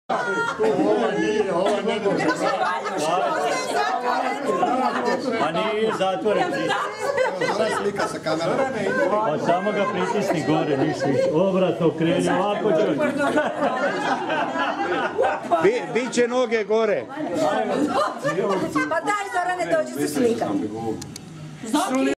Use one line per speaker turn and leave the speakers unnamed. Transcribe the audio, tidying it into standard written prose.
A nije zatvoren.
Slika sa kamerom.
Pa samo ga pritisni gore, nisi. Obrat okreni, ovako ćeš.
Biće noge gore.
Pa daj Zorane, dođi se slikati.